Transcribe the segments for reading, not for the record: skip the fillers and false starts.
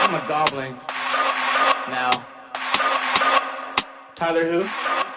I'm a goblin. Now. Tyler who?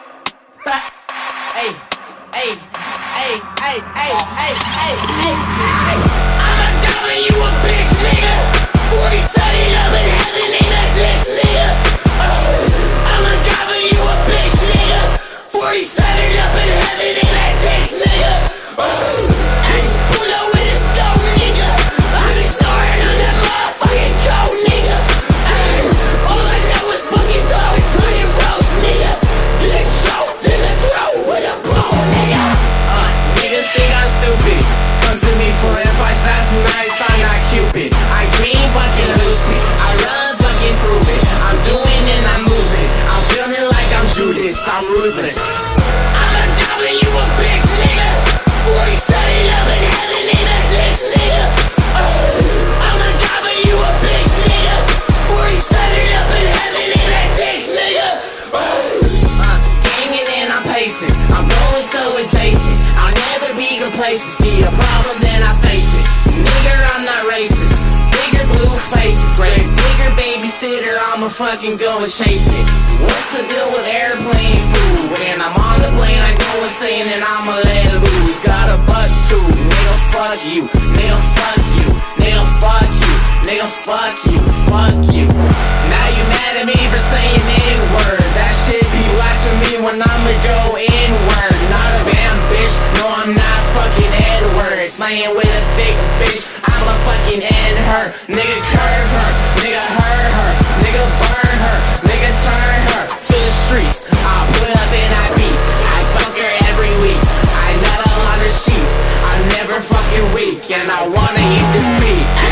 Hey, hey, hey, hey, hey, hey, hey, hey, hey. I'm a goblin, you a bitch, nigga. 47 up in heaven, ain't a ditch, nigga. I'm a goblin, you a bitch, nigga. 47 up in heaven, ain't a ditch, nigga. Hey, pull up with a stone, nigga. I be snoring on that motherfucking cold, nigga. All I know is fucking throw, putting roast, nigga. Get choked in the throat with a bone, nigga. Niggas think I'm stupid. Come to me for advice, that's nice, I'm not Cupid. I dream fucking lucid, I run fucking through it. I'm doing and I'm moving, I'm feeling like I'm Judas, I'm ruthless. I'm a goblin, you a bitch, nigga. 47 up in heaven, ain't a ditch, nigga. I'm a goblin, you a bitch, nigga. 47 up in heaven, ain't a ditch, nigga. Gaming and I'm pacing, I'm going so adjacent. I'll never be complacent, see a problem then I face it. Nigga, I'm not racist, bigger blue faces. Grave digger, babysitter, I'ma fucking go and chase it. What's the deal with airplane food? When I'm on the plane, I go insane and I'ma let it loose. Got a butt too, nigga, fuck you. Nigga, fuck you. Nigga, fuck you. Nigga, fuck you. Fuck you. Now you mad at me for saying N-word. That shit be blasphemy when I'ma go N-word. Not a damn bitch, no I'm not fucking Edward. Slaying with a thick bitch, I'ma fucking end her. Nigga, curve her. Nigga, hurt her. Nigga, burn her. Nigga, turn her to the streets. I put up and I beat. I fuck her every week. I nut all on her sheets. I'm never fucking weak, and I wanna eat this beat.